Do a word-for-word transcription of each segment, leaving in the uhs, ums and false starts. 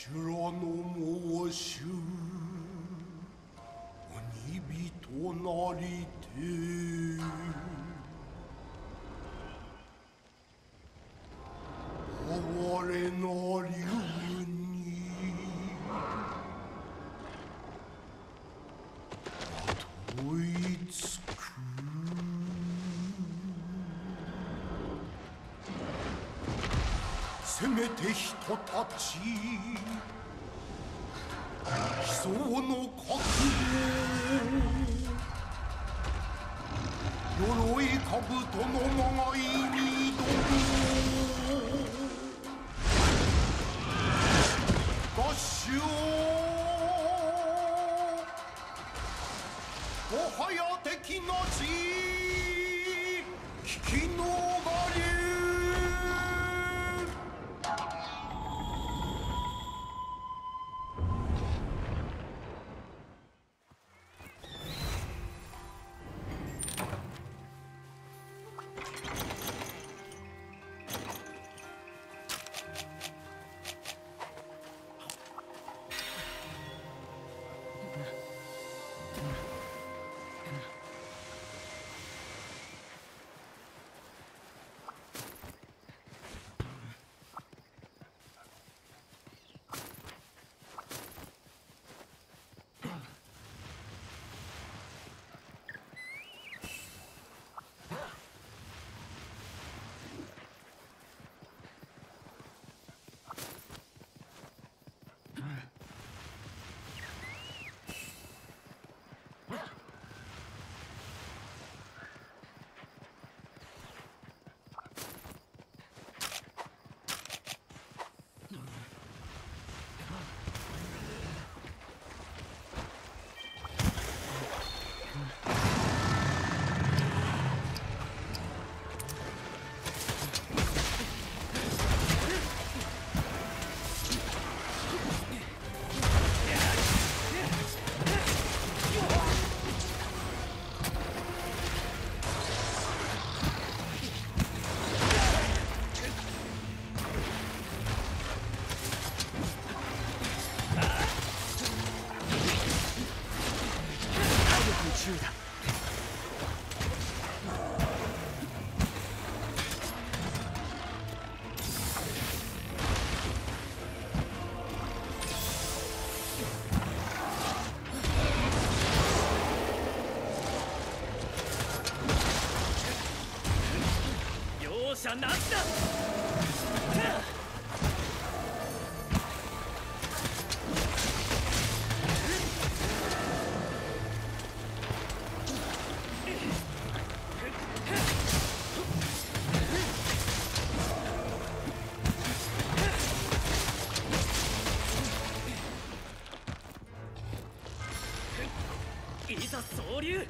修羅の申し鬼人なりて哀れな竜にまといつくせめて人たち悲壮の覚悟鎧兜のまがいに挑む合衆もはや敵なし聞き逃れじゃなしだ。いざ総流。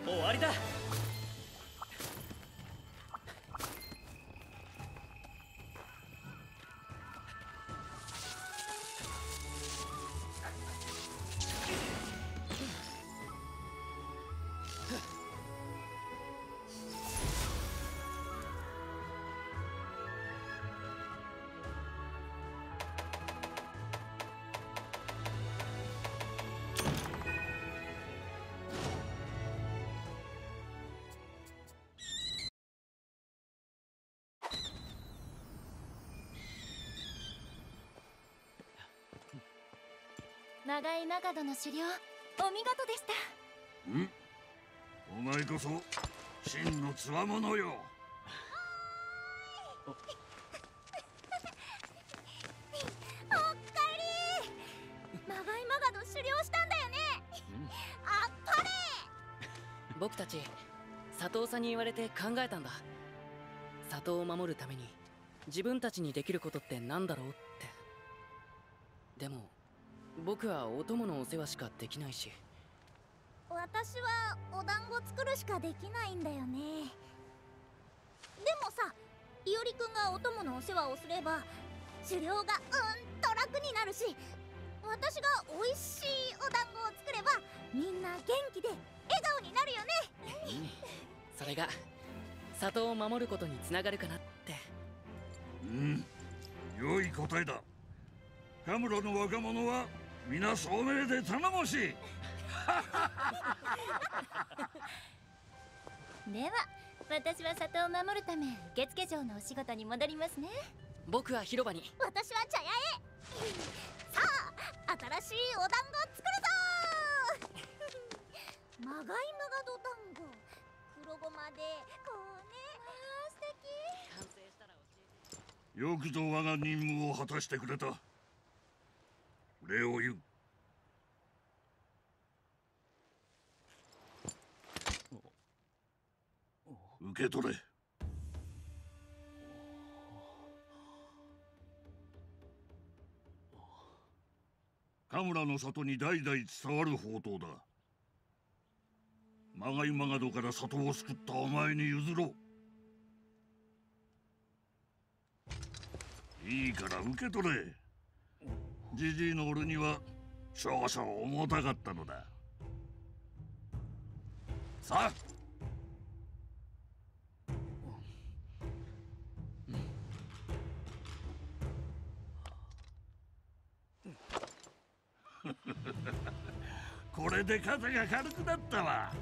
終わりだ。 長井マガドの狩猟、お見事でした。 ん？お前こそ真のつわものよ。 おっかえり。長井マガド狩猟したんだよね。あっぱれ。 僕たち佐藤さんに言われて考えたんだ。里を守るために自分たちにできることってなんだろうって。でも僕はお供のお世話しかできないし。 私はお団子作るしかできないんだよね。でもさ、いおりくんがお供のお世話をすれば狩猟がうんと楽になるし、私がおいしいお団子を作ればみんな元気で笑顔になるよね。 それが里を守ることにつながるかなって。 うん、良い答えだ。カムロの若者は皆聡明で頼もしい。 では私は里を守るため受付嬢のお仕事に戻りますね。 僕は広場に。 私は茶屋へ。さあ新しいお団子作るぞ。まがいまがど団子、黒ごまでこうね。あー素敵。 完成したら教えて。 よくぞ我が任務を果たしてくれた。礼を言う。受け取れ。カムラの里に代々伝わる宝刀だ。まがいまがどから里を救ったお前に譲ろう。いいから受け取れ。じじいの俺には少々重たかったのだ。さあこれで肩が軽くなったわ。